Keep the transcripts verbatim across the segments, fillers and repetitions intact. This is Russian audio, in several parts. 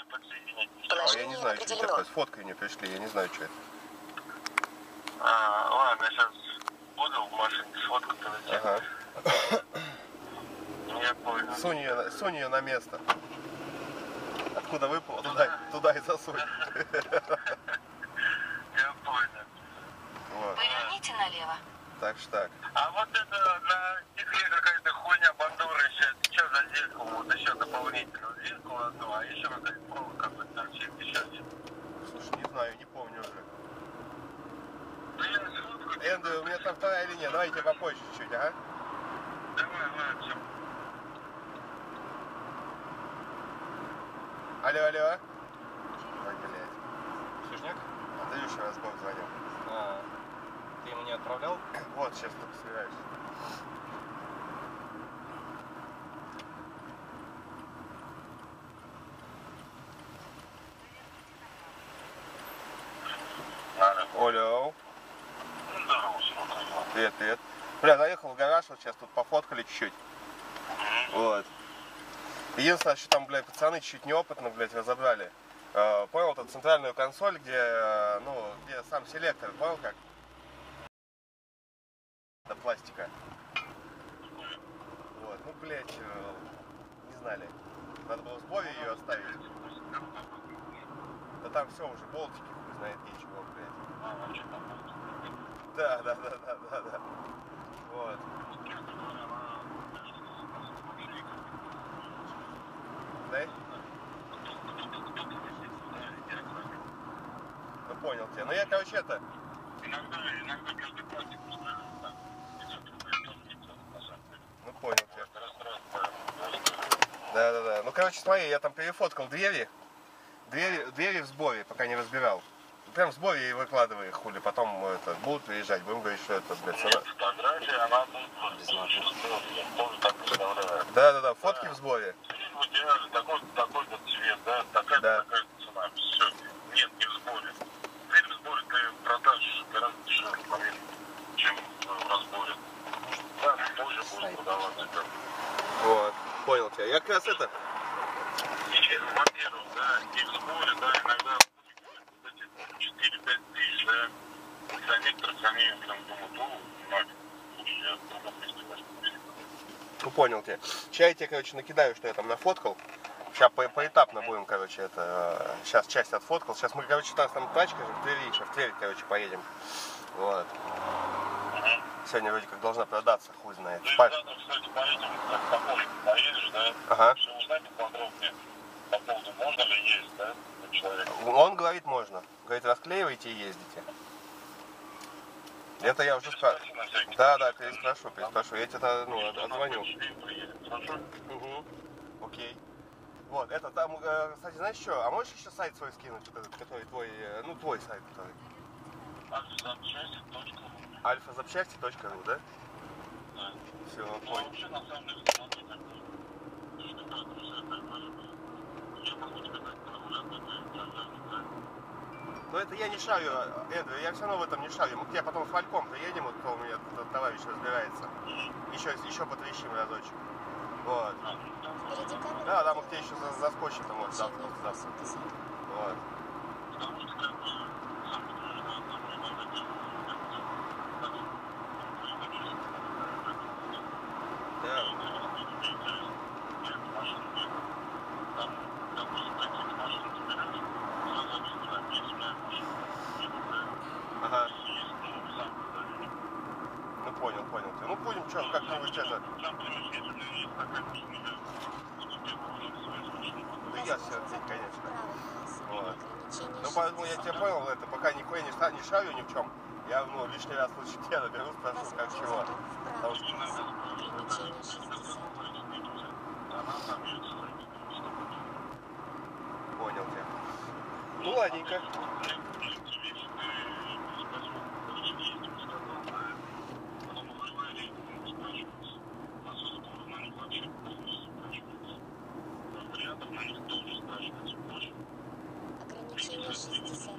А я не знаю, что это такое. С фоткой мне пришли, я не знаю, что это. А, ладно, я сейчас буду в машине сфоткать. Ага. Я понял. Сунь ее, сунь ее на место. Откуда выпало, туда, туда и засунь. Я понял. Вот. Поверните налево. Так что так. А вот это на стекле какая-то хуйня бандура сейчас. Что за зеркало? Вот еще дополнительно зеркало одно, а еще какая-то провод какой-то торчит. Еще нет. Слушай, не знаю, не помню уже. Да я сфоткаю. Эндрю, у меня там вторая линия, давайте попозже чуть-чуть, ага. Давай, ладно. Алло, алло. Ой, блядь. Слушняк? Андрюша Разгон звонил. А, ты ему не отправлял? Вот, сейчас только собираюсь. Алло. Привет, привет. Бля, заехал в гараж, вот сейчас тут пофоткали чуть-чуть. Вот. Единственное, что там, блядь, пацаны чуть-чуть неопытно, блядь, разобрали. Э, понял, тут центральную консоль, где, э, ну, где сам селектор, понял как? До пластика. Вот, ну, блядь, э, не знали. Надо было в сборе ее оставить. Да там все уже, болтики, хуй знает где чего, блядь. Да, да, да, да, да, да. Вот. Дай? Ну понял тебя. Ну я, короче, это. Иногда, иногда каждый пластик устраивается. Ну понял тебя. Да, да, да. Ну короче, смотри, я там перефоткал двери. Двери, двери в сборе, пока не разбирал. Прям в сборе и выкладывай их, хули. Потом это, будут приезжать, будем говорить, что это, блядь, цена. Фотография, она будет без Да, да, да, фотки в сборе. Вот идеально, такой, такой вот цвет, да, такая, да. такая цена, все, нет, не в сборе. Дверь в сборе ты продашь гораздо дешевле, поверь, чем в разборе. Да, позже будет продаваться. Вот, понял тебя. Я как раз это... И, во-первых, да, и в сборе, да, иногда четыре-пять тысяч, да, для некоторых семей, прям думаю, ну, нафиг, лучше я в другом месте возьму. Ну понял тебя. Сейчас я тебе, короче, накидаю, что я там нафоткал. Сейчас по поэтапно будем, короче, это... Сейчас часть отфоткал. Сейчас мы, короче, там, там тачка же в Твери, еще в Тверь, короче, поедем. Вот. Сегодня вроде как должна продаться, хуй знает. Ну, Пар... завтра, кстати, поедем, как по полю поедешь, да? Ага. Все узнать поподробнее по поводу, можно ли есть, да, человек? Он говорит, можно. Говорит, расклеивайте и ездите. Это я уже спрашиваю. Да, да, переспрошу, переспрошу. Я тебе, ну, отзвоню. Угу. Окей. Вот, это там, кстати, знаешь что? А можешь еще сайт свой скинуть, вот этот, который твой, ну, твой сайт, который? альфа-запчасти точка ру. альфа-запчасти точка ру, да? Да. Все, Ну, понял. вообще, на самом деле, смотри, как бы, ты же такая друзья, так говоришь. Я могу тебе дать прогулянку, ты не. Но это я не шарю, Эндрю, я все равно в этом не шарю. Мы к тебе потом с Вальком приедем, вот кто у меня тут товарищ разбирается. Еще, еще потрещим разочек. Вот. Да, да, мы к тебе еще заскочим там вот завтра. завтра. Вот. Потому что как бы сам подтверждает, там иногда да. Там, допустим, такие машины собираешь, сразу объясняю, есть моя машина, ага. есть, ну, сам продаешь. Ну понял, понял. Ну будем что, как-нибудь это. Сам понимаешь, если у меня есть такая машина, я буду тебе свою машину. Ну я все, конечно. Вот. Ну поэтому я тебя понял, это пока нихуя не, не шарю ни в чем. Я, ну, лишний раз лучше тебя наберу, спрошу, как чего. Потому что... Понял тебя. Ну ладненько. Ограничение шестьдесят.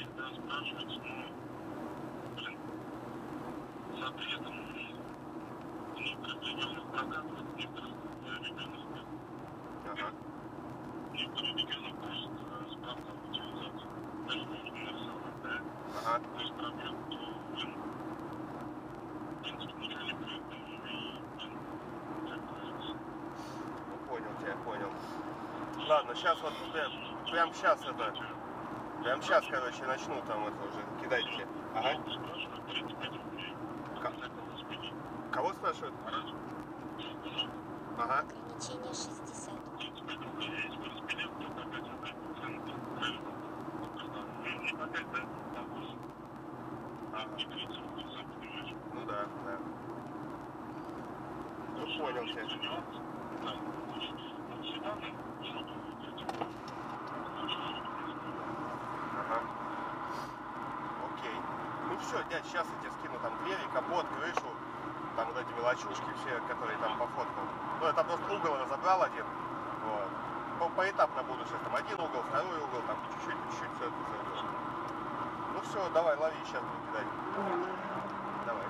Запретом в некоторых регионах прокатывают, в некоторых регионах нет. Ага. В некоторых регионах просто программная утилизация. Даже не универсальная, да? Ага. То есть пробел, то, блин, в принципе, ничего не будет, и, блин, как говорится. Ну, понял тебя, понял. Ладно, сейчас вот прям, прям сейчас это, прям сейчас, короче, начну там это уже кидать тебе. Ага. Спрашивают тридцать пять рублей. Ка- На велосипеде. Кого спрашивают? А раз, ну, Ага. Ограничение шестьдесят. тридцать пять рублей, есть велосипед, то по пять рублей процент. Ну, просто, ну, не по пять, да, по восемь. А не тридцать рублей, сам понимаешь. Ну да, да. Ну, Очень- понял очень тебя. нюанс. Да, очень. Вот седаны, что там, эти, Ага. Окей. Ну все, дядь, сейчас я тебе скину там двери, капот, крышу, там вот эти мелочушки все, которые там пофоткал. Ну, это просто угол разобрал один. Вот. По- Поэтапно буду сейчас там один угол, второй угол, там по чуть-чуть, по чуть-чуть все это сделаю. Ну все, давай, лови, сейчас буду кидать. Давай.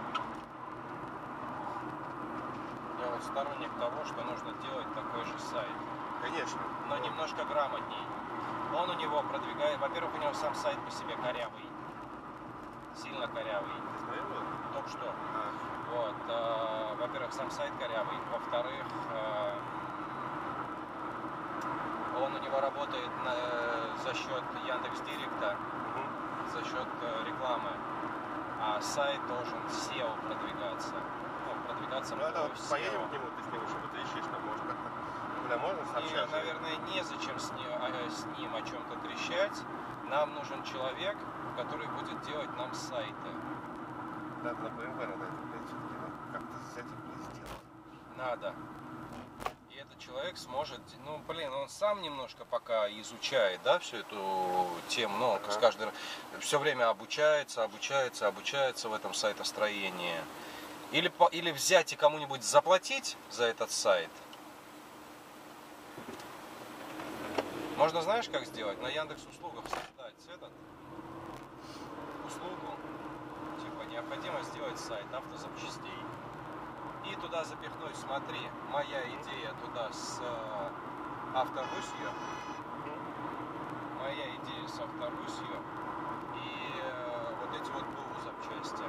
Я вот сторонник того, что нужно делать такой же сайт, Конечно. но немножко грамотней. Он у него продвигает, во-первых, у него сам сайт по себе корявый, сильно корявый, Ты смотрел его? только что. А, Вот, э, во-первых, сам сайт корявый, во-вторых, э, он у него работает на, э, за счет Яндекс.Директа, мгм. за счет э, рекламы, а сайт должен сео продвигаться. Ну, продвигаться Ну это по вот сео. поедем к нему, ты с ним еще потрещишь, там может как-то. Бля, можно И, сообщать? наверное, незачем с ним, а, с ним о чем-то трещать. Нам нужен человек, который будет делать нам сайты. Надо на бэ эм вэ надо это, блядь, все-таки надо как-то взять и сделать. Надо. И этот человек сможет, ну, блин, он сам немножко пока изучает, да, всю эту тему, ну, Ага. с каждый раз, все время обучается, обучается, обучается в этом сайтостроении. Или, по- или взять и кому-нибудь заплатить за этот сайт. Можно, знаешь, как сделать? На Яндекс.Услугах создать этот услугу, типа, необходимо сделать сайт автозапчастей. И туда запихнуть, смотри, моя идея туда с э, Авторусью, моя идея с Авторусью и э, вот эти вот БУ запчасти.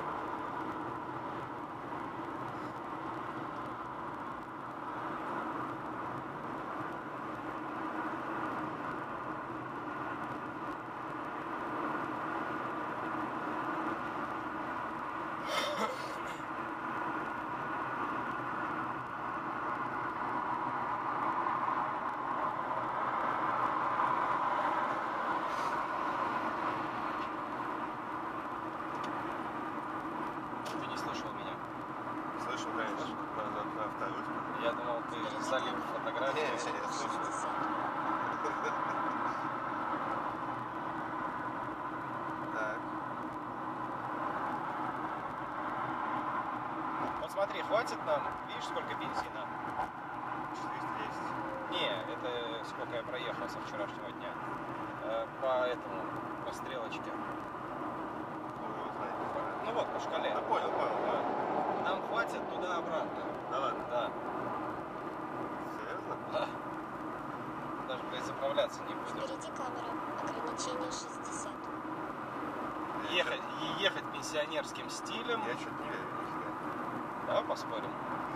Ты не слышал меня? Слышал, конечно, на, на, на вторую. Я думал, ты залил фотографию. Не, не, я слышал. Так. Вот смотри, хватит нам, видишь, сколько бензина? четыреста десять. Не, это сколько я проехал со вчерашнего дня. Э, По этому, по стрелочке. Ой, его знает, не знаю. Ну вот, по шкале. Да понял, понял, понял. Нам хватит туда-обратно. Да ладно. Да. Серьезно? Да. Даже, блядь, заправляться не буду. Впереди камера. Ограничение шестьдесят. Ехать, и ехать пенсионерским стилем. Я что-то не верю. нифига. Давай поспорим.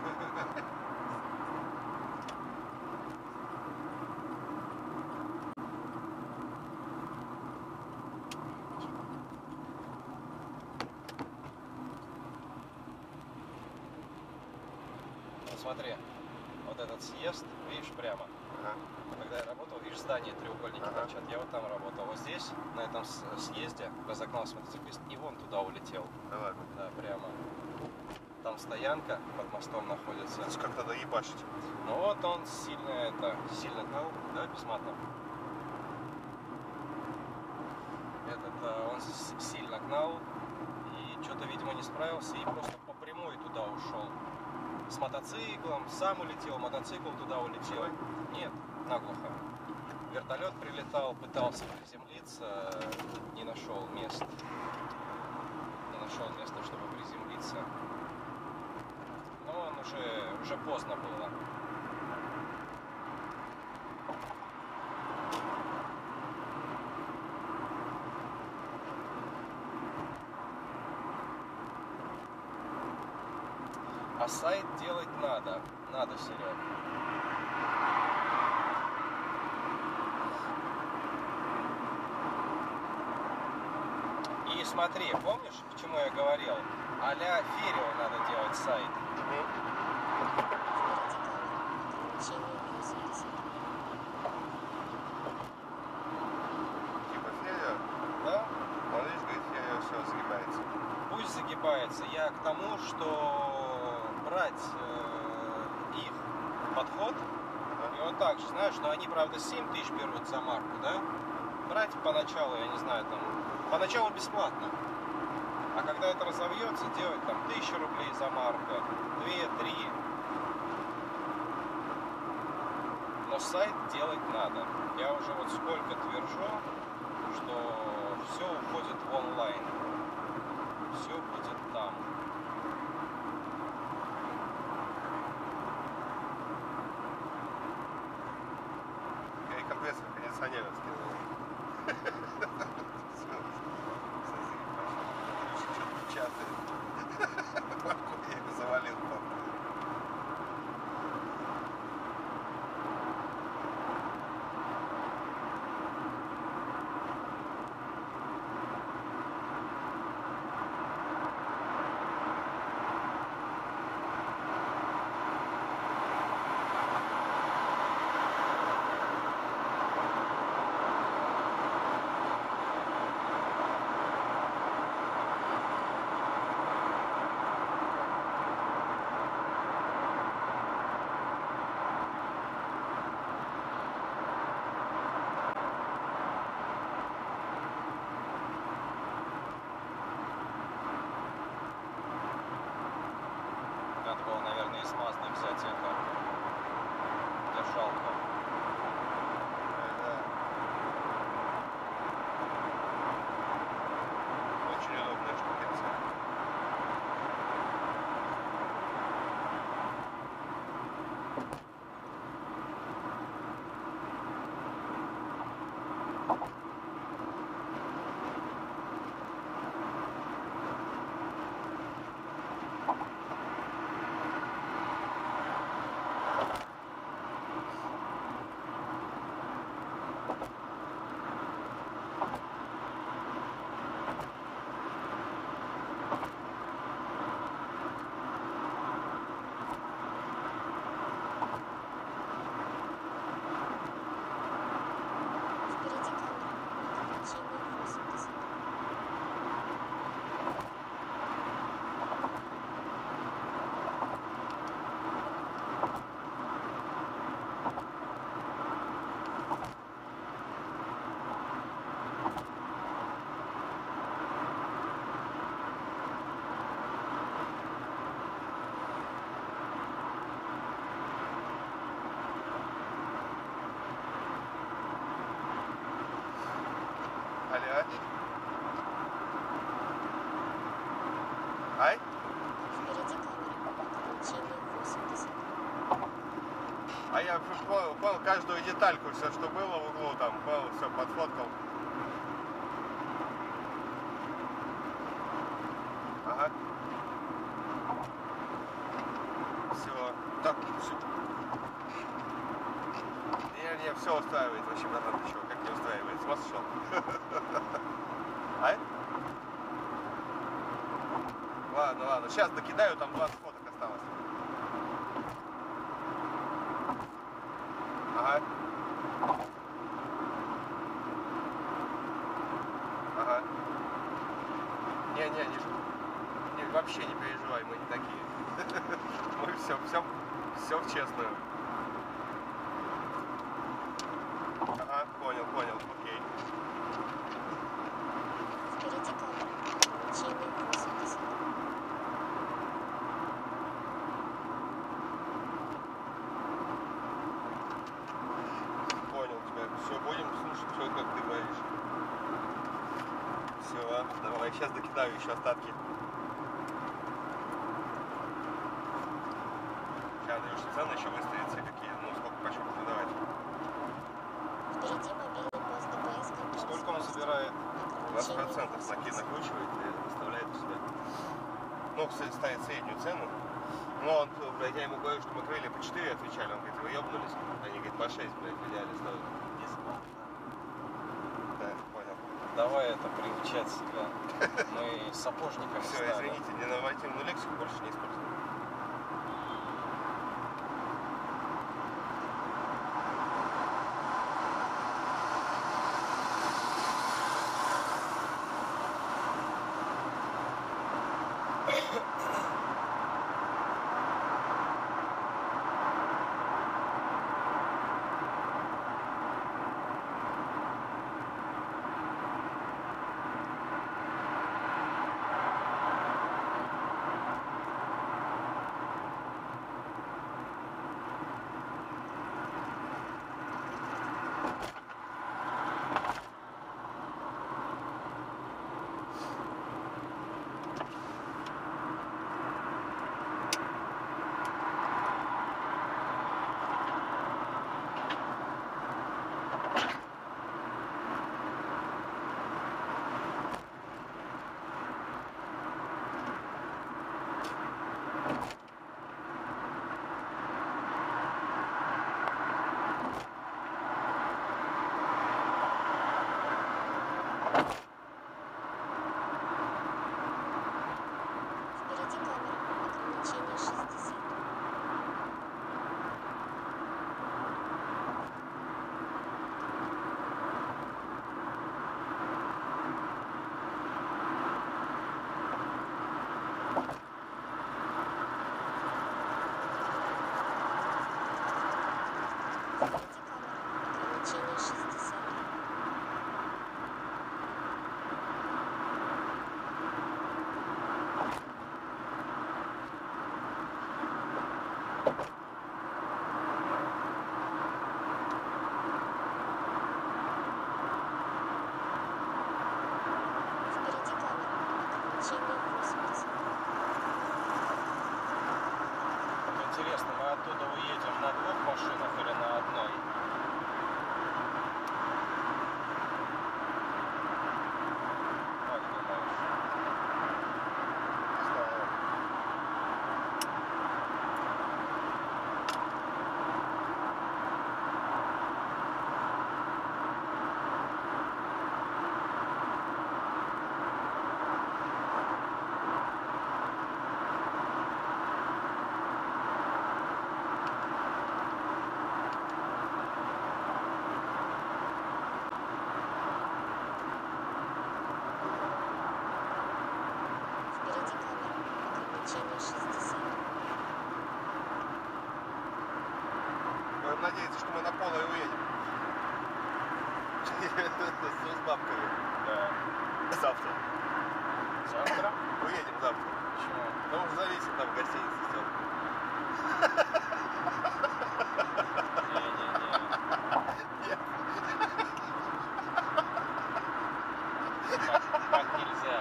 Вот смотри, вот этот съезд, видишь, прямо. Ага. Когда я работал, видишь, здание, треугольники Ага. торчат. Я вот там работал. Вот здесь, на этом с- съезде, разогнался мотоциклист и вон туда улетел. Да ладно. Да, прямо. Там стоянка под мостом находится. Это ж как надо ебашить. Ну вот он сильно это, сильно гнал, да, без мата. Этот, а, он с- сильно гнал и что-то, видимо, не справился и просто по прямой туда ушел. С мотоциклом, сам улетел, мотоцикл туда улетел. Живой? Нет, наглухо. Вертолет прилетал, пытался приземлиться, не нашел мест. Не нашел места, чтобы приземлиться. Но он уже, уже поздно было. А сайт делать надо. Надо, Серег. И смотри, помнишь, к чему я говорил? А-ля Ферио надо делать сайт. Типа Ферио? Да? Он видишь, говорит, Ферио все загибается. Пусть загибается. Я к тому, что брать э, их подход, и вот так же, знаешь, но они, правда, семь тысяч берут за марку, да? Брать поначалу, я не знаю, там, поначалу бесплатно. А когда это разовьется, делать там тысячу рублей за марку, две-три. Но сайт делать надо. Я уже вот сколько твержу, что все уходит в онлайн. Все будет там. Я и компрессор кондиционера скинул. Что-то печатает. Я его завалил, по-моему. Надо было, наверное, из Мазды взять это. Держалку. Да. Очень удобная штукенция. Впереди камера. Ограничение восемьдесят. Аля? Ай? Впереди камера. Ограничение восемьдесят. А я понял, понял каждую детальку, все, что было в углу, там, понял, все, подфоткал. Ага. Все. Так, все. Не, не, все устраивает вообще, братан, ты чего, как не устраивает? С ума сошел? Ай? Ладно, ладно, сейчас докидаю, там двадцать фоток осталось. Ага. Ага. Не, не, не, не, вообще не переживай, мы не такие. Мы все, все, все в честную. Ага, понял, понял, окей. Впереди камера. Ограничение восемьдесят. Понял тебя. Все, будем слушать все, как ты говоришь. Все, давай, сейчас докидаю еще остатки. Сейчас, Андрюш, цены еще выставятся какие, ну, сколько почем продавать. Впереди мобильный пост ДПС. контроль Сколько он скорости. забирает? двадцать Ограничение процентов лаки восемьдесят. накручивает и выставляет у себя. ну, ставит среднюю цену. Но он, блядь, я ему говорю, что мы крылья по четыре отвечали, он говорит, вы ёбнулись? Они, говорит, по шесть, блядь, в идеале стоят. Да, понял. Давай это приучать себя. Мы сапожниками Все, стали. извините, ненормативную лексику больше не использую. Впереди камера. Ограничение шестьдесят. Впереди камера. Ограничение шестьдесят. Впереди камера. Ограничение восемьдесят. Вот интересно, мы оттуда уедем на двух машинах или на одной? Как думаешь? Не знаю. Впереди камера. Ограничение шестьдесят. Будем надеяться, что мы на поло и уедем. С бабками. Да. Завтра. Завтра? Уедем завтра. Почему? Ну, уже зависит, там гостиница сделана. Не-не-не. Нет. Так, так нельзя.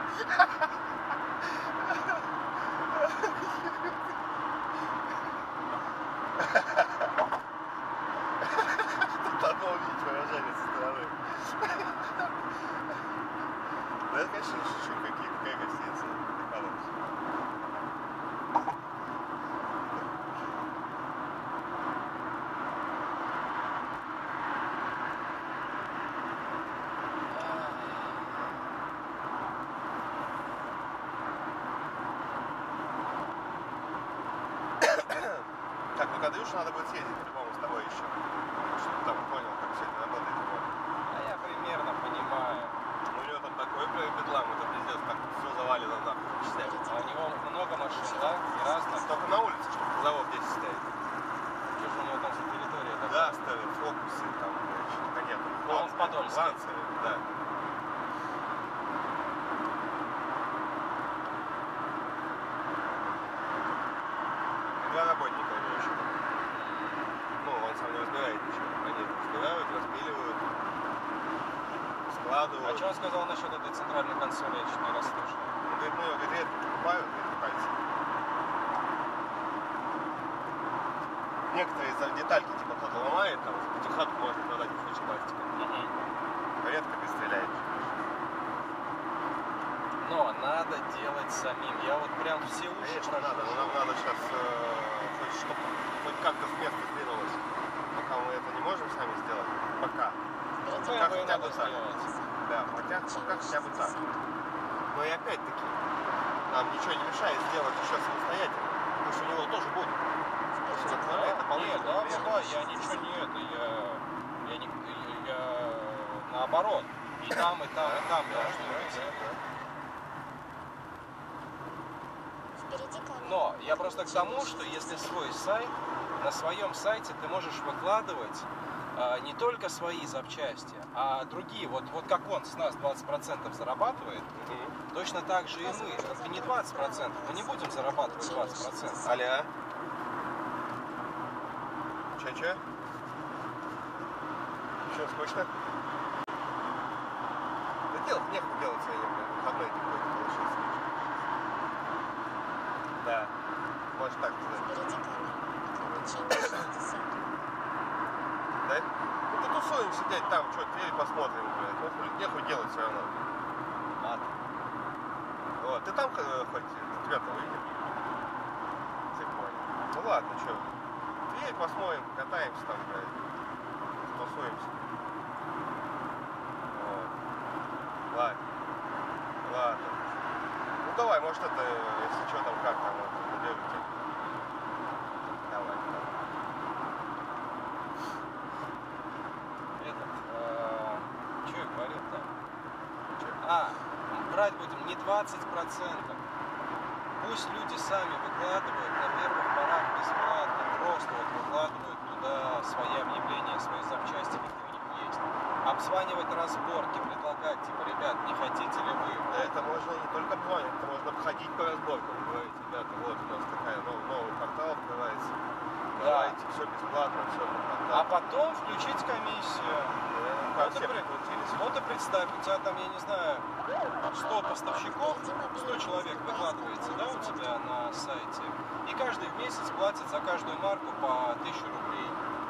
Тут одно увидеть выражение со стороны. Да это, конечно, шучу, какие, какая гостиница. Михайлович. Так, ну Кадрюшу надо будет съездить по-любому с тобой еще. Чтобы там понял, как все это работает. А я примерно понимаю. Ну, у него там такой, блядь, бедлам, это пиздец, так все завалено нахуй по частям. А у него много машин, да? И разных. Только на улице, чтобы завод здесь стоит. Что же у него там за территория? такая? Да, ставят фокусы, там, блядь, что-то нет. А он в Подольске? Ланцеры, да. Два работника у него еще. Ну, он сам не разбирает ничего. Они разбирают, распиливают, складывают. А что он сказал насчет этой центральной консоли? Я чуть не расслышал. Он говорит, ну, ее, говорит, редко покупают, говорит, пальцы. Некоторые за детальки, типа, кто-то ломает, там, за пятихатку можно продать в случае пластика. Редко ты стреляешь. Но надо делать самим. Я вот прям все уши Конечно, прошу. надо, но нам надо сейчас хоть чтобы хоть как-то с места сдвинулось. Пока мы это не можем сами сделать. Пока. Впереди Пока БМВ хотя надо бы так. сделать. Да, хотя, пока хотя бы так. Но и опять-таки, нам ничего не мешает сделать еще самостоятельно. Пусть у него тоже будет. Пусть он отправляет Нет, дополнительные да, да, клиенты. да, я ничего не это, я, я, не, я, я наоборот, и там, и там, и там должны быть. Впереди камера. Но я просто к тому, что если свой сайт, на своем сайте ты можешь выкладывать а, не только свои запчасти, а другие. Вот, вот как он с нас двадцать процентов зарабатывает, Мгм. точно так же и мы. Только не двадцать процентов, мы не будем зарабатывать двадцать процентов. Аля? Че-че? Че, скучно? Да делать нехуй делать сегодня, блин, выходной какой-то получился. Да, может так сказать. Впереди камера. Ограничение шестьдесят. Да? Ну, потусуем сидеть там, что, телек посмотрим, блядь. Ну, хули, нехуй делать все равно. Ладно. Вот, ты там э, хоть ребята выйдем? Ты понял. Ну ладно, что. Телек посмотрим, катаемся там, блядь. Тусуемся. Вот. Ладно. Ладно. Ну давай, может это, если что там, как там, вот, наберете. Давай. Этот, что я говорил-то? Чё? А, брать будем не двадцать процентов. Пусть люди сами выкладывают, на первых порах бесплатно, просто вот выкладывают туда свои объявления, свои запчасти, какие у них есть. Обзванивать разборки, предлагать, типа, ребят, не хотите ли вы? Да это можно не только звонить, это можно ходить по разборкам, говорить, ребята, вот у нас такая новый, новый портал открывается. Давайте, все бесплатно, все по А порталу. потом включить комиссию. Как Вот все и при- прикрутились. Вот и представь, у тебя там, я не знаю, сто поставщиков, сто человек выкладывается, да, у тебя на сайте, и каждый в месяц платит за каждую марку по тысяче рублей.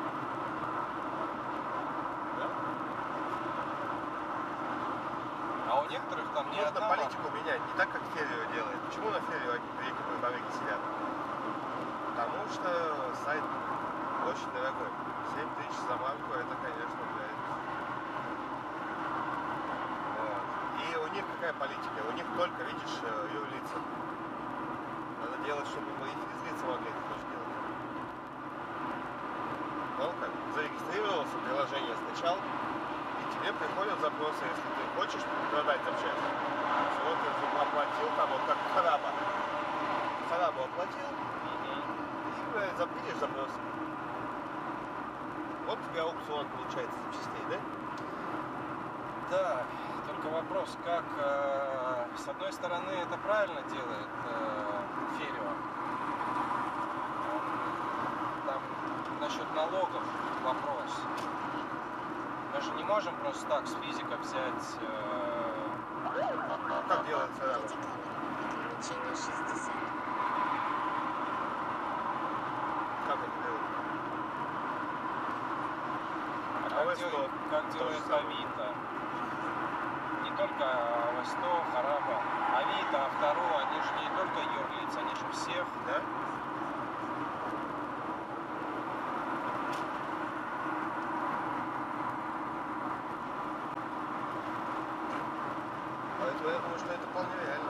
Да? А у некоторых там не Нужно одна марка. политику менять, не так, как Феррио делает. Почему на Феррио одни греки в барыге сидят? Потому что сайт очень дорогой. семь тысяч за марку, это, конечно, блядь. Вот. И у них какая политика? У них только, видишь, юрлица. Надо делать, чтобы мои физлица могли это тоже делать. Ну как, зарегистрировался, приложение скачал, и тебе приходят запросы, если ты хочешь продать запчасти. Всего ты оплатил, там вот как хараба. Харабу оплатил, и, блядь, запилишь запрос. Вот у тебя аукцион получается запчастей, да? Да, только вопрос, как, э, с одной стороны, это правильно делает э, Феррио. Там насчет налогов вопрос. Мы же не можем просто так с физика взять... э, Как делается хараба? Впереди камера. Ограничение шестьдесят. Как это делают? а А как, в сто? делает, как То же делает самое. Авито? Не только в сто, Хараба. Авито, Автору, они же не только юрлиц, они же всех. Да? Поэтому я думаю, что это вполне реально.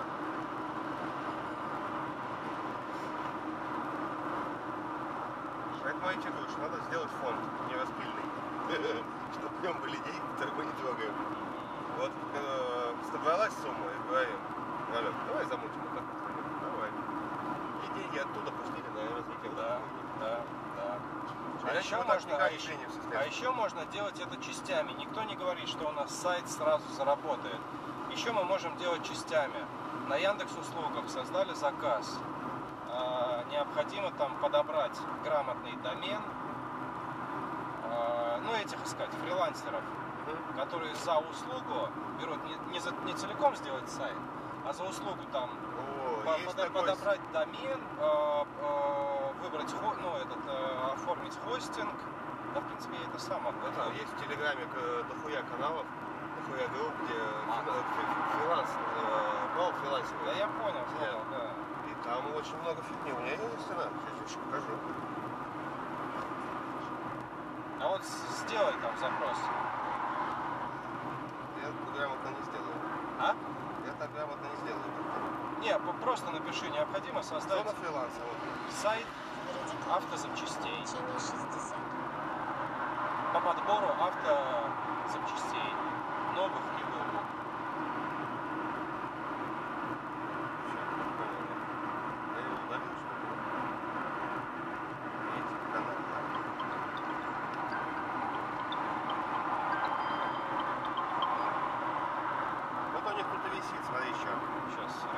Поэтому я тебе говорю, что надо сделать фонд нераспильный, чтобы в нем были деньги, которые мы не трогаем. Вот э, собралась сумма и говорим, Галя, давай замутим вот так вот. Давай. И деньги оттуда пошли на развитие вот Да, этого. да, да. А Иначе еще, мы так можно, никак а, не еще, двинемся с а лесом. еще можно делать это частями. Никто не говорит, что у нас сайт сразу заработает. Еще мы можем делать частями. На Яндекс.Услугах создали заказ. А, необходимо там подобрать грамотный домен. А, ну, этих искать, фрилансеров, Мгм. которые за услугу берут не, не, за- не целиком сделать сайт, а за услугу там О, по- есть подо- такой подобрать домен, э, э, выбрать, хо- ну, этот, э, оформить хостинг. Да, в принципе, я это сам могу. Ну, там есть в Телеграме к- дохуя каналов, дохуя групп, где А. фри- фри- фриланс э, Ну, фрилансинг. Да я понял, понял, да. И там очень много фигни. У меня есть она. Сейчас еще покажу. А вот с- сделай там запрос. Я так грамотно не сделаю. А? Я так грамотно не сделаю. Не, по- просто напиши, необходимо создать Зона фриланса. Вот. сайт Впереди камера. автозапчастей Течение шестьдесят. по подбору автозапчастей, новых и новых. Я его удалил, что ли? Видите, канал. Вот у них тут и висит, смотри, еще. Сейчас.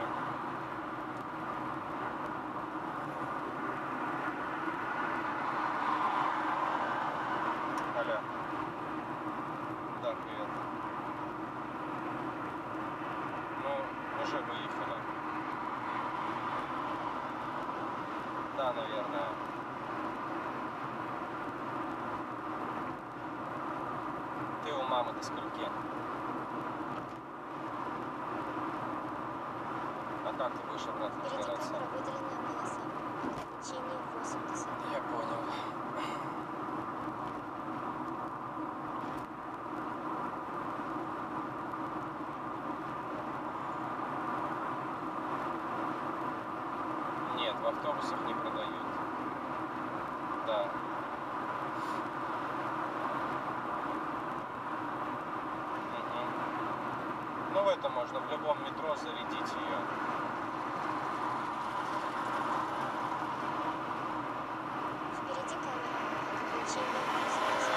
Аля. Да, привет. Мы уже выехали. Да, наверное. Ты у мамы до скольки? А как ты будешь обратно Впереди добираться? камера, выделенная полоса. Ограничение восемьдесят. Я понял. Нет, в автобусах не продают. Да. Мгм. Ну, в это можно в любом метро зарядить ее. Впереди камера. Ограничение восемьдесят.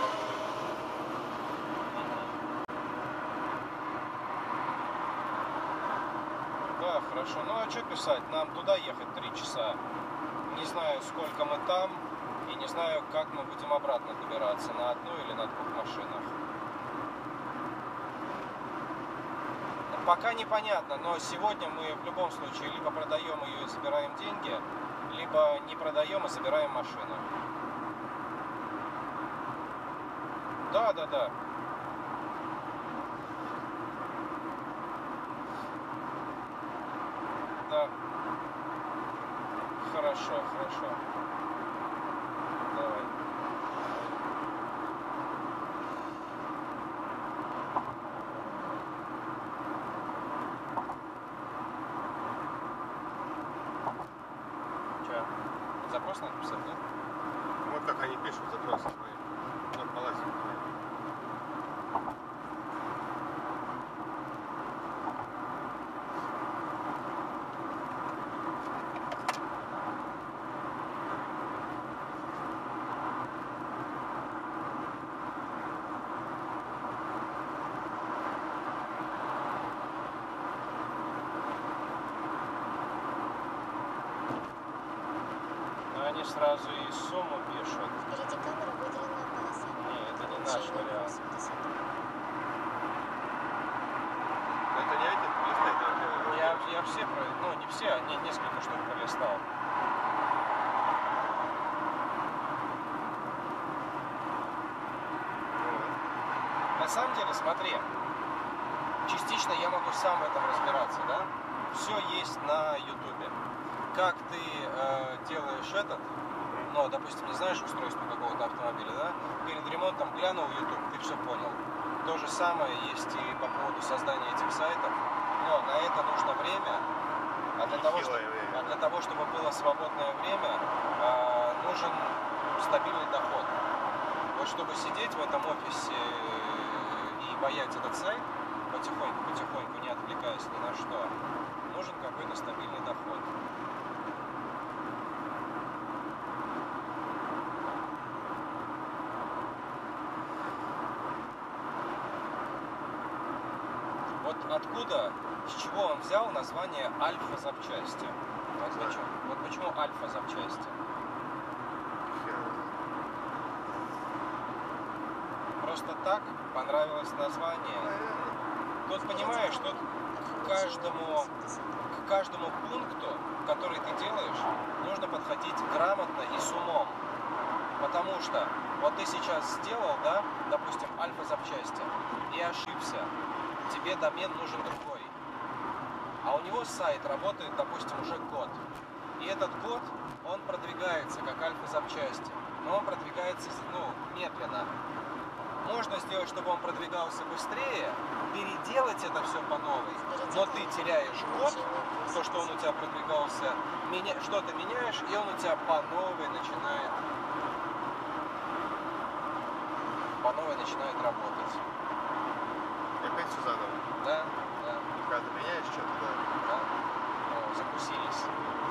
Да, хорошо. Ну а что писать? Нам туда ехать три часа. Не знаю, сколько мы там, и не знаю, как мы будем обратно добираться, на одной или на двух машинах. Пока непонятно, но сегодня мы в любом случае либо продаем ее и забираем деньги, либо не продаем и забираем машину. Да, да, да. Да. Хорошо, хорошо. Давай. Че? Запрос надо писать, да? Вот как они пишут запросы свои. Вот полазим. Но они сразу и сумму пишут. Впереди камера, выделенная полоса. Не, это не наш Ограничение вариант. восемьдесят. Это не эти листы, это Я, я все, про- ну не все, а не, несколько штук пролистал. На самом деле, смотри, частично я могу сам в этом разбираться, да? Все есть на ютубе. Как ты э, делаешь этот, ну, допустим, не знаешь устройство какого-то автомобиля, да? Перед ремонтом глянул YouTube, ты все понял. То же самое есть и по поводу создания этих сайтов, но на это нужно время, а для, того, Нехилое чтобы, время. а для того, чтобы было свободное время, э, нужен стабильный доход. Вот чтобы сидеть в этом офисе и боять этот сайт, потихоньку-потихоньку, не отвлекаясь ни на что, нужен какой-то стабильный доход. Вот откуда, с чего он взял название альфа-запчасти? Вот почему, вот почему альфа-запчасти? Просто так понравилось название. Тут, понимаешь, тут к каждому, к каждому пункту, который ты делаешь, нужно подходить грамотно и с умом. Потому что вот ты сейчас сделал, да, допустим, альфа-запчасти, и ошибся. Тебе домен нужен другой. а у него сайт работает, допустим, уже год. И этот год, он продвигается как альфа-запчасти, но он продвигается, ну, медленно. Можно сделать, чтобы он продвигался быстрее, переделать это все по новой, но ты теряешь год, то, что он у тебя продвигался, меня... что-то меняешь, и он у тебя по новой начинает, по новой начинает работать. И опять все заново. Да, да. Когда ты меняешь что-то, да. Да? О, закусились.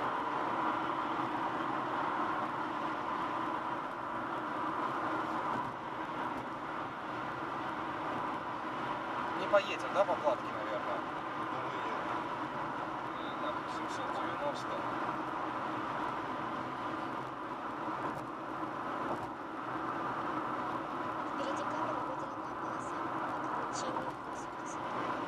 Не поедем, да, по платке, наверное? Думаю, нет. Так, семьсот девяносто. Впереди камеры выделенная полоса. Ограничение восемьдесят.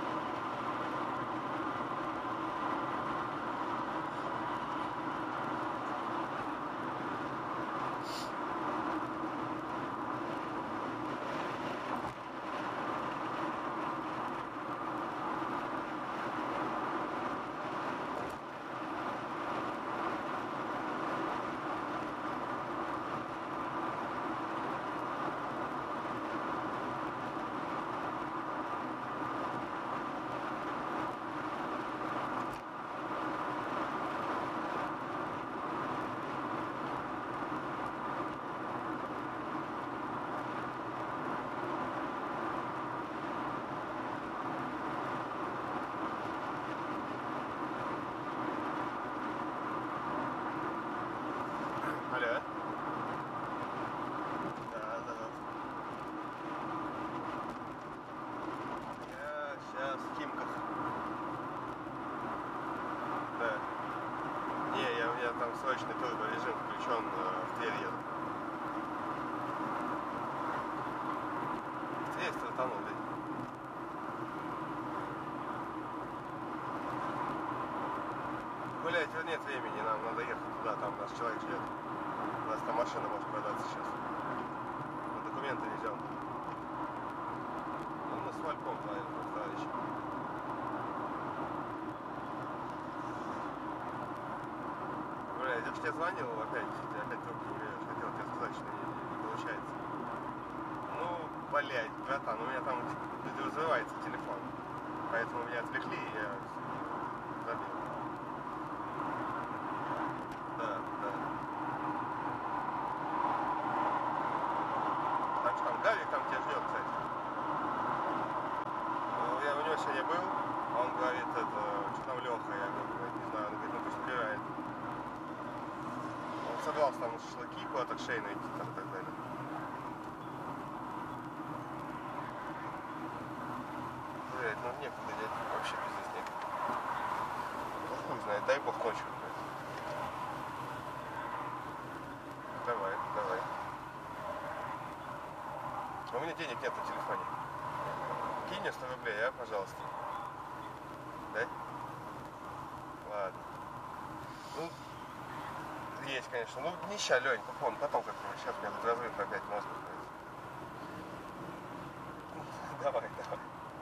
Алло. Да, да, да. Я сейчас в Химках. Да. Не, я, у меня там срочный турборежим включен, э, в Тверь еду. В Тверь стартанул, блядь. Блять, нет времени, нам надо ехать туда, там наш человек ждет. У нас там машина может продаться сейчас. Мы документы везем. Ну, мы с Вальком, товарищ. Блять, я же тебе звонил опять, ты опять трубку не берешь. Хотел тебе сказать, что не, не получается. Ну, блять, братан, у меня там вызывается телефон. Поэтому меня отвлекли, и я забил. Да, да. Так что там Гарик там тебя ждет, кстати. Ну, я у него сегодня был, он говорит, это, что там Леха, я говорю, не знаю, он говорит, ну пусть убирает. Он собрался там шашлыки куда-то к шее найти там и так далее. Блять, ну некогда, дядь, вообще пиздец некогда. Ну хуй знает, дай бог ночью. Давай, давай. У меня денег нет на телефоне. Кинь мне сто рублей, а, пожалуйста. Дай? Ладно. Ну, есть, конечно. Ну, не ща, Лень, потом, потом как-то. Сейчас у меня тут разрыв опять мозг. Давай, давай.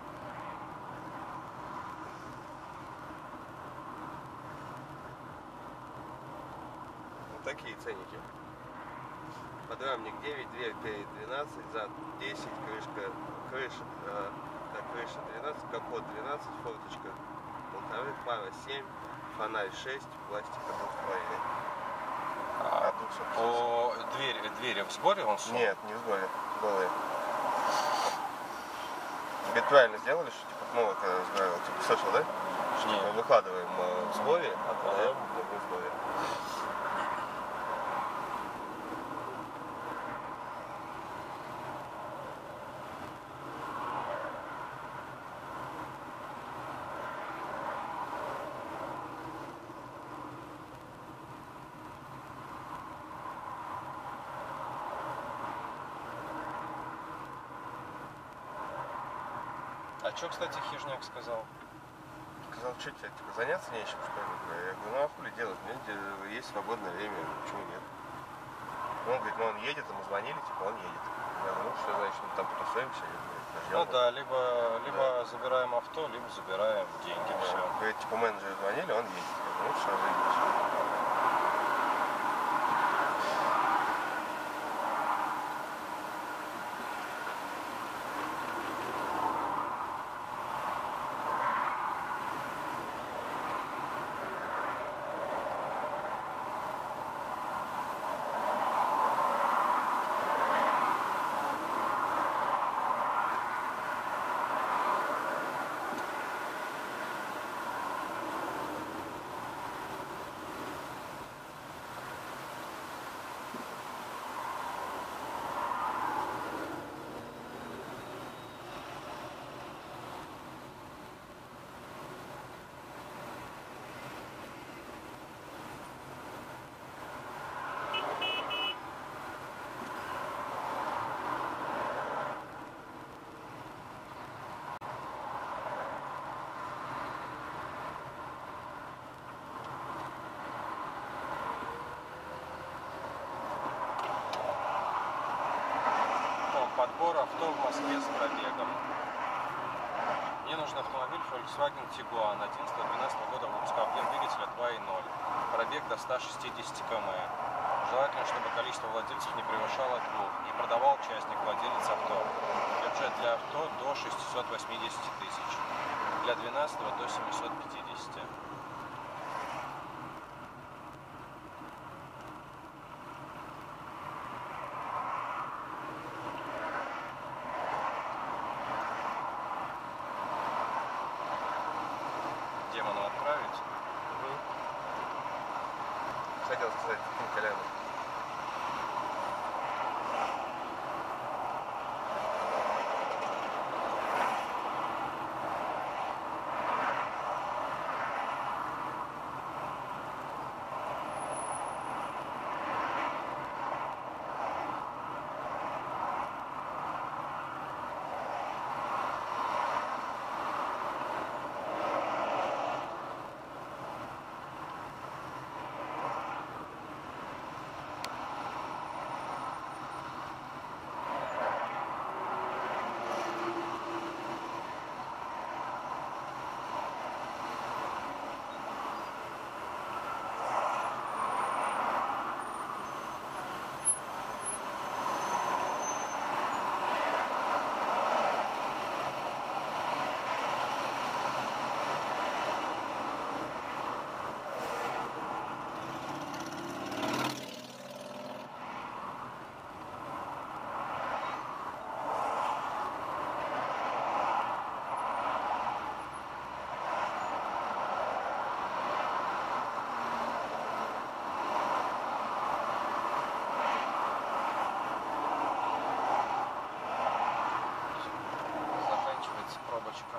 Вот такие ценники. Подрамник девять, дверь перед двенадцать, зад десять, крышка, крыша, э, так, крыша двенадцать, капот двенадцать, форточка полторы, фара семь, фонарь шесть, пластика два с половиной. А по двери, двери в сборе он шел? Нет, не в сборе, голые. Тебе правильно сделали, что типа, ну, это сборил, типа, слышал, да? Что Нет. типа, выкладываем э, в сборе, а продаем не в сборе. А что, кстати, Хижняк сказал? Сказал, что тебе, типа, заняться нечем, что ли? Я говорю, ну а хули делать? У меня есть свободное время, почему нет? Он говорит, ну он едет, ему звонили, типа, он едет. Я говорю, ну все, значит, мы там потусуемся. Ну да, либо, либо забираем авто, либо забираем деньги, все. Говорит, типа менеджеру звонили, он едет. Я говорю, ну все, заебись. Подбор авто в Москве с пробегом. Мне нужен автомобиль Volkswagen Tiguan одиннадцатого двенадцатого года выпуска, объем двигателя два и ноль. Пробег до ста шестидесяти километров. Желательно, чтобы количество владельцев не превышало двух. И продавал участник, владелец авто. Бюджет для авто до шестисот восьмидесяти тысяч. Для двенадцатого до семисот пятидесяти. Демону отправить? Угу. Хотел сказать, каким Коляном. Пробочка.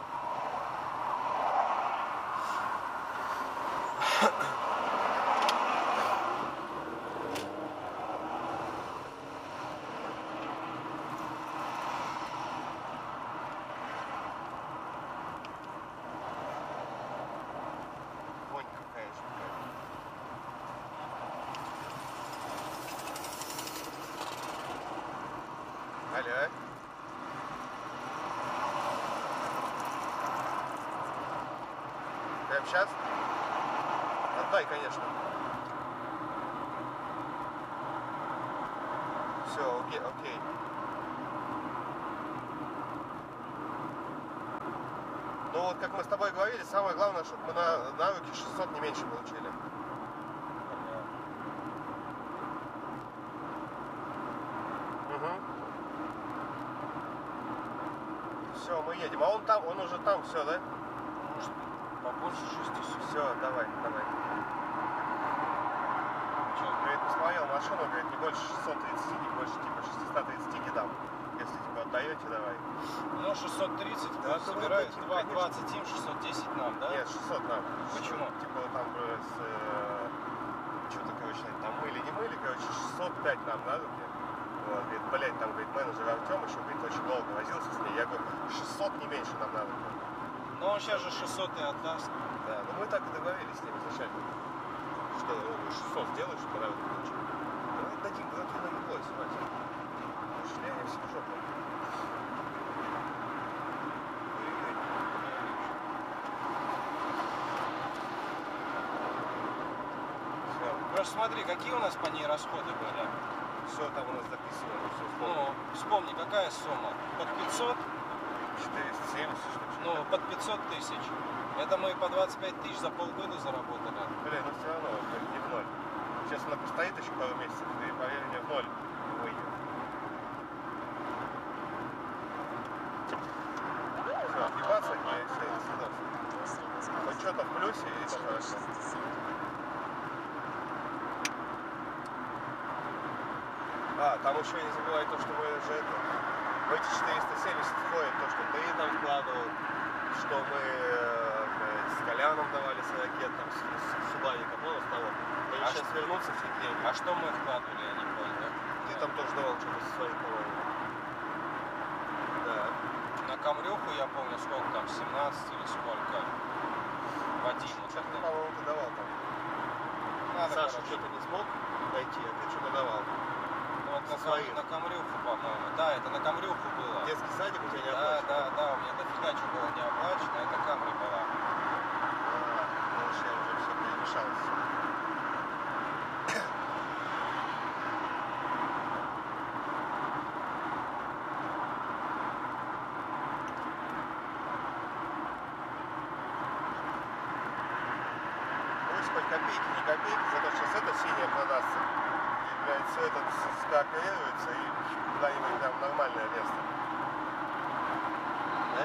Вонь какая же. Алло. Прямо сейчас? Отдай, конечно. Все, окей, окей. Ну вот, как мы с тобой говорили, самое главное, чтобы мы на, на руки шестьсот не меньше получили. Угу. Все, мы едем. А он там, он уже там, все, да? Может, побольше шестисот. Все, давай, давай. Что, говорит, посмотрел машину, говорит, не больше шестисот тридцати, не больше типа шестисот тридцати не дам. Если типа отдаете, давай. Ну, шестьсот тридцать, Да, пусть собирает, ну, два конечно. двадцать им, шестьсот десять нам, да? Нет, шестьсот нам. Почему? Типа там э, с... Э, что-то, короче, там мыли, не мыли, короче, шестьсот пять нам на руки. Вот, говорит, блядь, там, говорит, менеджер Артем еще, говорит, очень долго возился с ней. Я говорю, шестьсот не меньше нам надо. Но он сейчас же шестьсот и отдаст. Да, ну мы так и договорились с ним изначально. Что, ну, шестьсот сделаешь, чтобы на руки получить. Давай дадим, куда ты на него, Себастьян. Шление все в жопу. Просто смотри, какие у нас по ней расходы были. Все там у нас записано, все Ну, вспомни, какая сумма? Под пятьсот? четыреста семьдесят, что ли. Ну, под пятьсот тысяч. Это мы по двадцать пять тысяч за полгода заработали. Блин, ну все равно, блин, не в ноль. Сейчас она постоит еще пару месяцев, и поверь мне, в ноль не выйдет. Все, отъебаться от нее, все, до свидания. Хоть что-то в плюсе, и это хорошо. А, там еще не забывай то, что мы же это, в эти четыреста семьдесят входит то, что ты там вкладывал, что мы э, блядь, с Коляном давали с ракет, там, с, с, с Субариком, ну, с того. То есть А сейчас что- вернутся все деньги. А что мы вкладывали, я не понял. Ты там тоже давал что-то со своей колонии. Да. На Камрюху, я помню, сколько там, семнадцать или сколько. Вадиму Сейчас, тогда. по-моему, ты давал там. Надо, Саша короче. что-то не смог найти, а ты что-то давал. Ну, вот на, со Кам- своих. на Камрюху, по-моему. Да, это на Камрюху было. Детский садик у тебя не Да, оплачен? да, да, у меня дофига чего было не оплачено, это Камри была. А, ну, сейчас уже все перемешалось. Пусть хоть копейки, не копейки, зато сейчас это синее продастся. И, блядь, все это с- скооперируется и куда-нибудь прям в нормальное место. Да?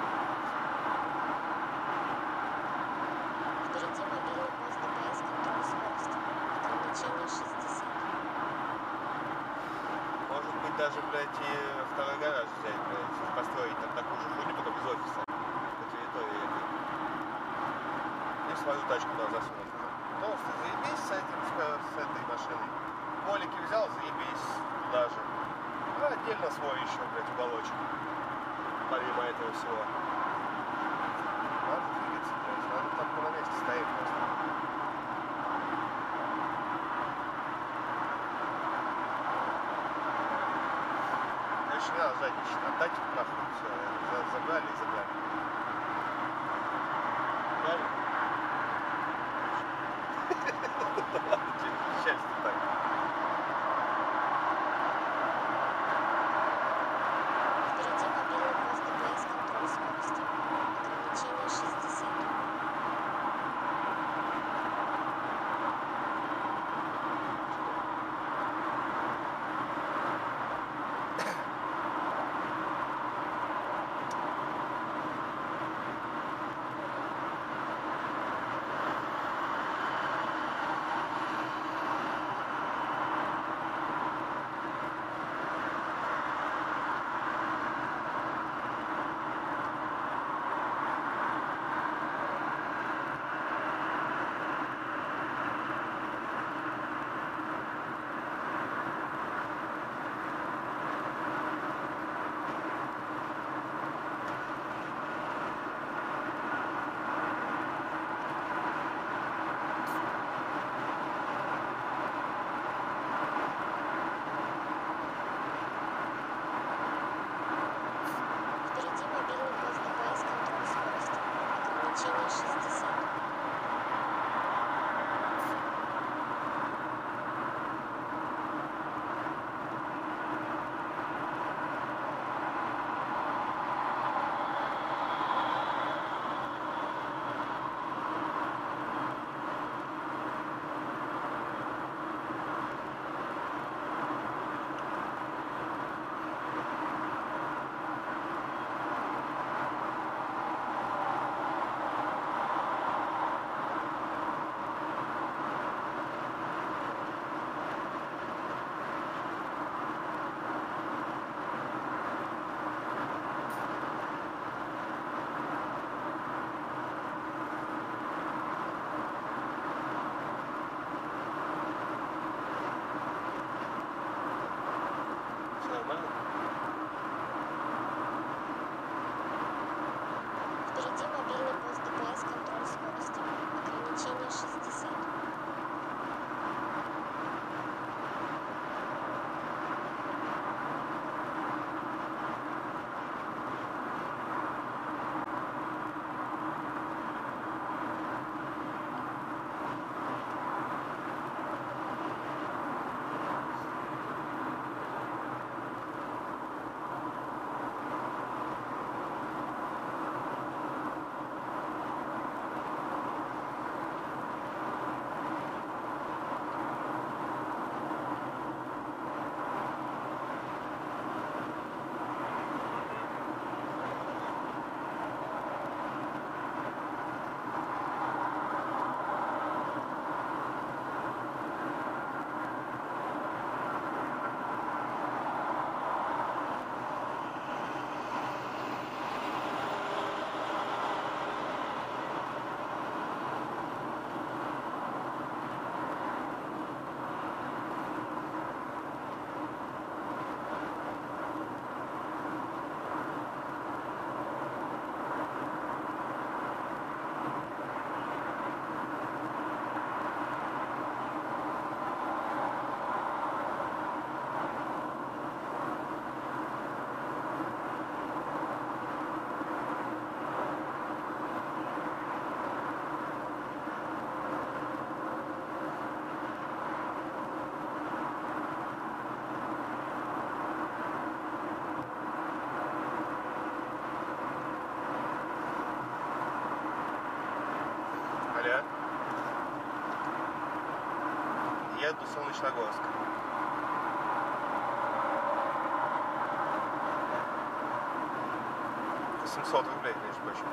Впереди мобильный пост ДПС, контроль скорости. Ограничение шестьдесят. Может быть, даже, блядь, и второй гараж взять, блядь, построить там такую же хуйню, только без офиса. По территории этой. И свою тачку туда засунуть. Просто заебись с этим, с, с этой машиной. Молики взял, заебись туда же. А отдельно свой еще, блядь, уголочек. Помимо этого всего. Надо двигаться, блядь. Надо там на месте стоять просто. Короче, не надо жадничать. Отдать их нахуй. Все, за- забрали и забрали. Правильно? Ладно, тебе счастье так. Впереди мобильный пост ДПС, контроль скорости. Ограничение шестьдесят. еду в Солнечногорск. семьсот рублей, между прочим.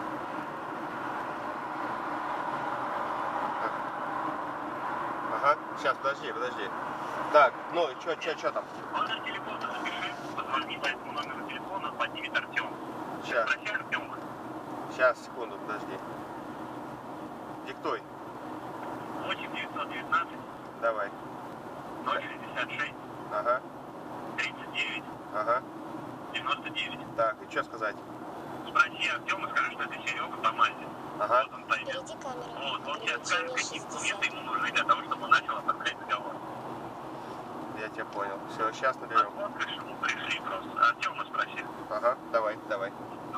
Ага, сейчас, подожди, подожди. Так, ну, чё, чё, чё там? Номер телефона запиши, позвони по этому номеру телефона, поднимет Артем. Сейчас, Спроси Артема. сейчас, секунду, подожди. Диктуй. восемь девятьсот девятнадцать Давай. ноль шестьдесят шесть Ага, тридцать девять ага. девяносто девять. Так, и что сказать? Спроси Артема, скажи, что это Серега по Мальде. Ага. Вот он пойдет. Впереди камера. Вот, он тебе скажет, Ограничение какие документы шестьдесят. ему нужны для того, чтобы он начал оформлять договор. Я тебя понял. Все, сейчас А наберем. вот пришли, пришли просто. Артема спроси. Ага, давай, давай.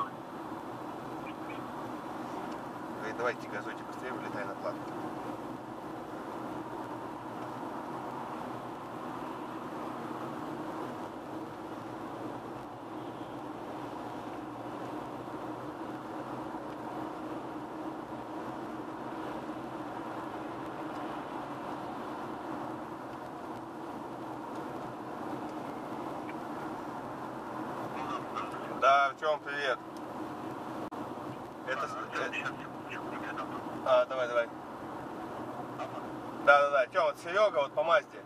Говорит, давайте газуйте быстрее, вылетай на плату. Да, Артем, привет. Это... э, А, давай, давай. Да, да, да. Тём, вот Серега вот по Мазде.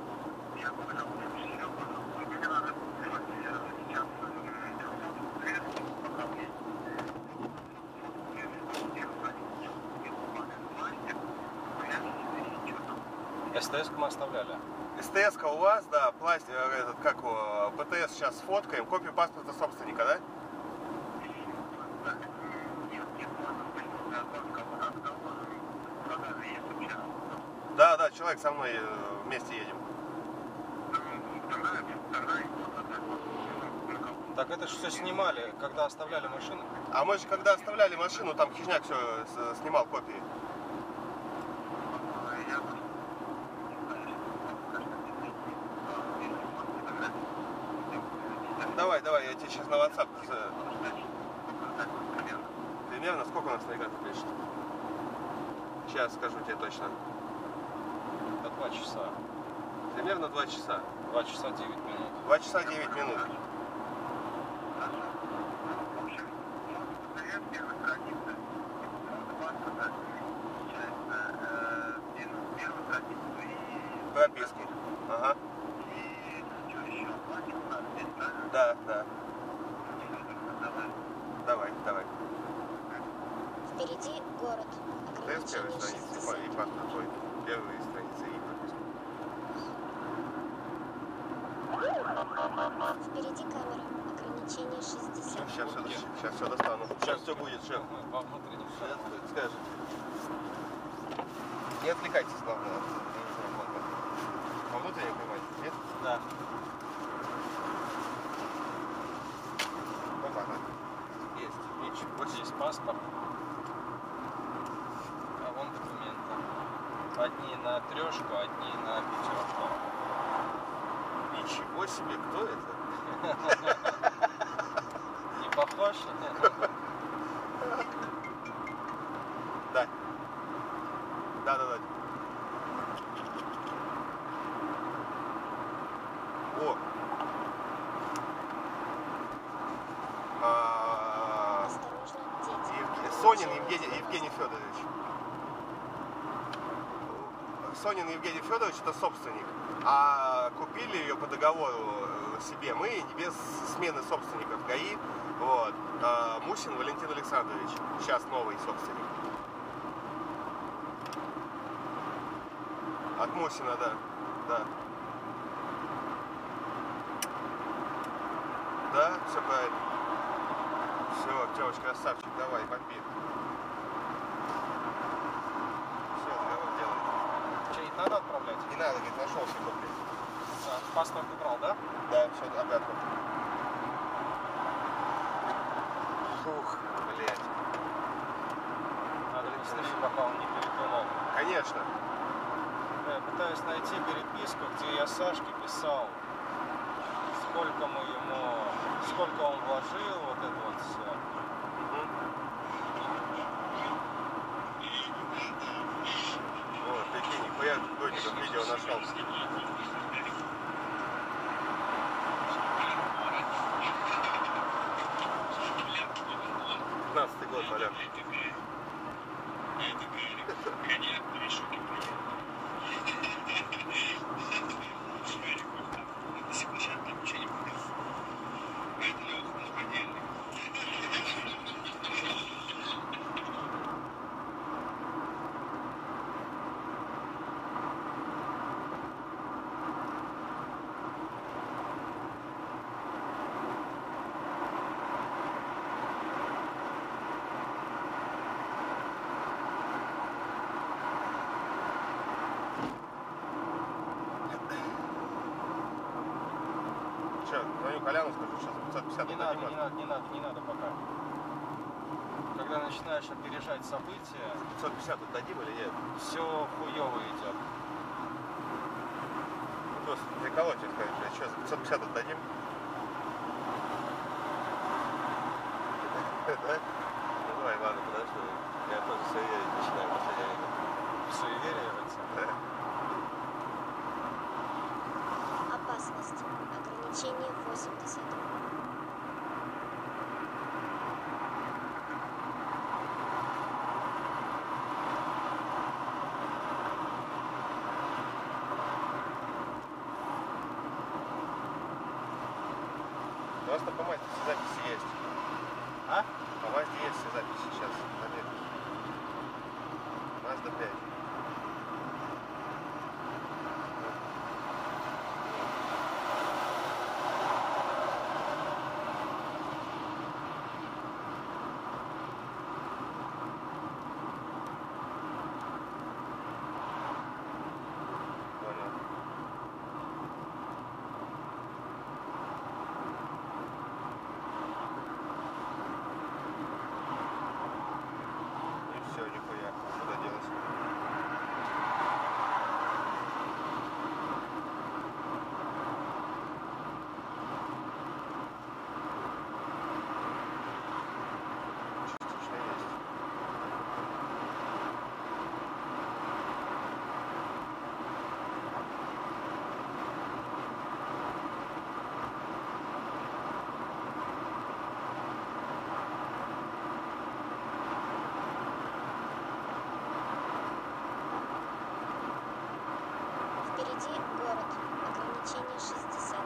СТС-ку мы оставляли. СТС-ка у вас, да, пластик, этот, как его, ПТС сейчас сфоткаем, копию паспорта собственника, да? Да, да, человек со мной э, вместе едем. Так это же все снимали, когда оставляли машину. А мы же когда оставляли машину, там Хижняк все снимал копии. Давай, давай, я тебе сейчас на WhatsApp э, примерно сколько у нас на играх пишет. Сейчас скажу тебе точно. До два часа. Примерно два часа. Два часа девять минут. два часа девять минут. Прописку. Ага. Да, да. Давай, давай. Впереди город. Ты с первой Ограничение страницы шестьдесят. и паспорт твой. Первые страницы и прописка. Впереди камера. Ограничение шестьдесят. Сейчас все, сейчас все достану. Сейчас все будет, шеф. Мы во внутреннем Сейчас скажет. Не отвлекайтесь, главное. Во внутреннем понимаете, нет? Да. Вот так вот. Есть. Ничего. Вот здесь паспорт. А вон документы. Одни на трешку, одни на пятерку. Ничего себе, кто это? Не похож? Да. Да, да, да. О. А, Осторожно, дети. Евге- Сонин Евгений, Евгений Федорович. Сонин Евгений Федорович это собственник, а купили ее по договору э, себе мы, без смены собственников ГАИ. Вот. А Мусин Валентин Александрович, сейчас новый собственник. От Мусина, да. Да. Да, все правильно. Все, девочка, красавчик, давай, бомби. Все, договор делай. Че, их надо отправлять? Не надо, говорит, нашел себе копию. А, паспорт убрал, да? Да, все, обратно. Фух, блядь. Надо быстрее, пока он не передумал. Конечно. Я пытаюсь найти переписку, где я Сашке писал, сколько мы ему, сколько он вложил, вот это вот все. Мгм. Вот, прикинь, нихуя вроде как видео нашел. Че, звоню Коляну, скажу, сейчас пятьсот пятьдесят Не надо, не надо, не надо, не надо пока. Когда начинаешь опережать события, пятьсот пятьдесят отдадим или нет? все хуево идет. Ну, просто приколоть, скажешь, что, за пятьсот пятьдесят отдадим? Да? Ну давай, ладно, подожди. Я тоже суеверить начинаю в последнее время. Суеверивается. Да? Опасность. Ограничение восемьдесят. Просто по Мазде все записи есть. А? По Мазде есть все записи сейчас. Заметь. Мазда пять. Понял. И все, нихуя. Куда делось? Частично есть. Впереди город. Ограничение шестьдесят.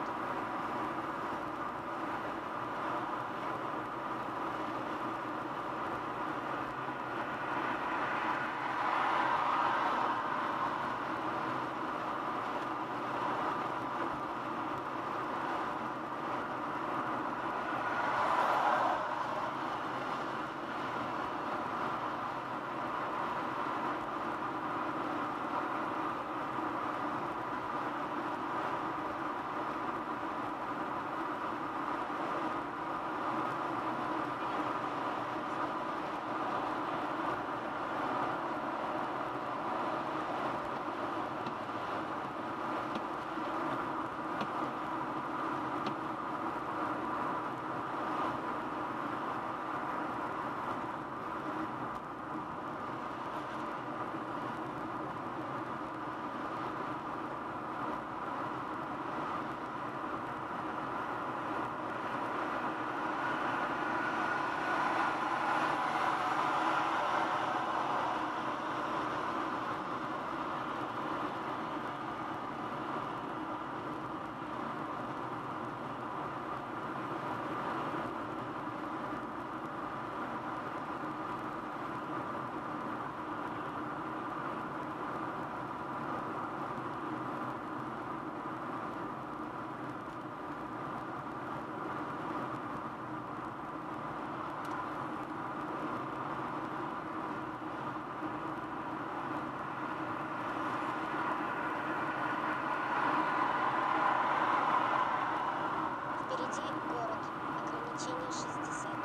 Впереди город. Ограничение шестьдесят.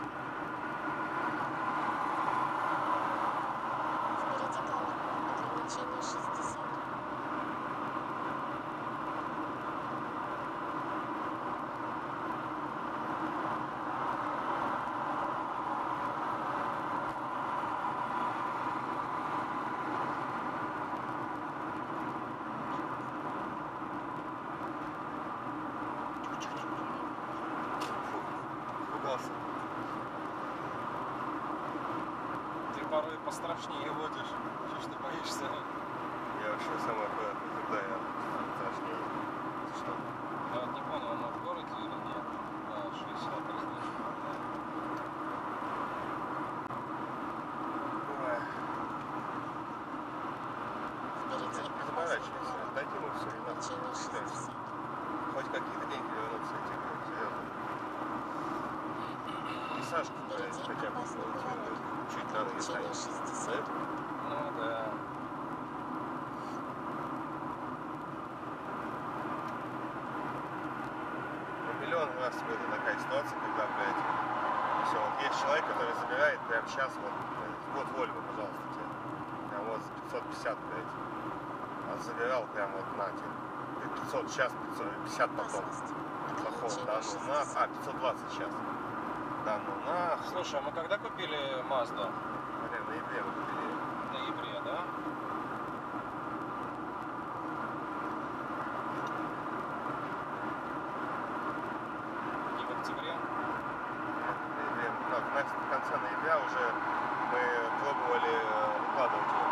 Впереди город. Ограничение шестьдесят. Испугался. порой пострашнее водишь. Что ж ты боишься? Я вообще самый аккуратный, когда я страшнее. Что? Я вот не понял, он в городе или нет? Да, шестьдесят различных. Ой, Впереди не опасный заморачивайся, поворот. дайте ему все, не надо. Ограничение шестьдесят. Хоть какие-то деньги вернутся, эти, серьезно. И Сашку, блядь, Впереди хотя бы опасный вот, поворот. чуть рано не Ограничение станет. шестьдесят. Ну да. Ну, миллион раз была такая ситуация, когда, блядь, все, вот есть человек, который забирает прямо сейчас, вот, блядь, вот Вольво, пожалуйста, тебе. Прям вот за пятьсот пятьдесят, блядь. А забирал прям вот на тебе. пятьсот сейчас, пятьсот пятьдесят потом. Опасность. Плохого, да Ограничение ну на. шестьдесят. А, пятьсот двадцать сейчас. Да ну нахуй. Слушай, а мы когда купили Mazda? Блин, в ноябре мы купили. В ноябре, да? Не в октябре? В ноябре, ну, в конце ноября уже мы пробовали э, выкладывать ее.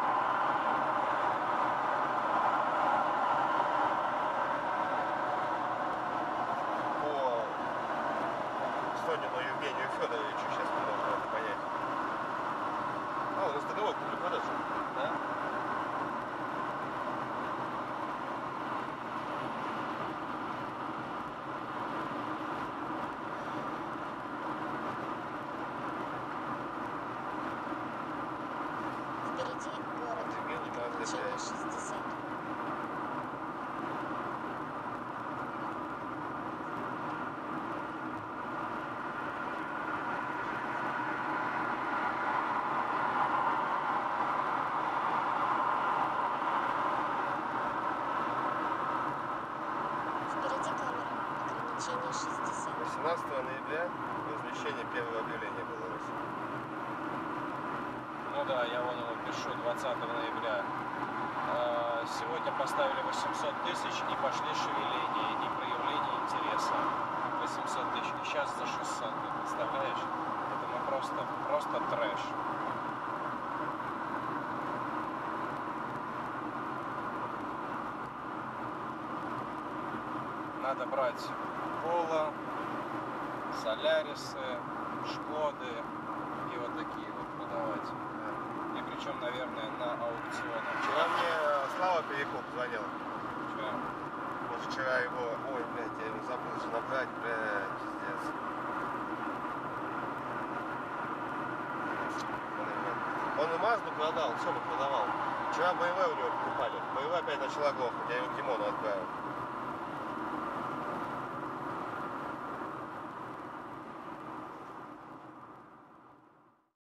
По Сонину Евгению Федоровичу, сейчас мы должны это понять. А, у нас договор купли-продажи. Да? Впереди город. Евгений Мазда Ограничение пять. шестьдесят. Впереди камера. Ограничение шестьдесят. восемнадцатого ноября размещение первого объявления было у нас. Ну да, я вон его пишу, двадцатого ноября. А, Сегодня поставили восемьсот тысяч и пошли шевеления, и проявление интереса. восемьсот тысяч. И сейчас за шестьсот, ты представляешь? Это мы просто, просто трэш. Надо брать Пола, Солярисы, Шкоды и вот такие вот продавать. И причем, наверное, на аукционах. Вчера мне э, Слава Перекоп звонил. Чё? Вот вчера его... Ой, блядь, я его забыл же набрать, блядь, пиздец. Он и Мазду продал, все мы продавал. Вчера бэ эм вэ у него покупали. бэ эм вэ опять начала глохнуть, я его к Димону отправил.